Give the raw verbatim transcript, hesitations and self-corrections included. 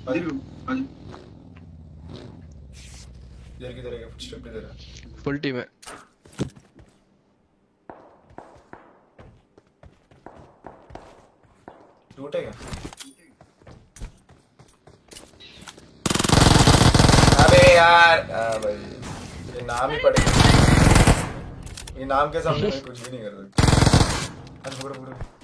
इधर किधर है? फुटस्टेप किधर है? फुल टीम है। लूट है क्या? अबे यार आ भाई ये नाम ही पड़ेगा। ये नाम के सामने मैं कुछ भी नहीं कर सकता। अरे बुरा बुरा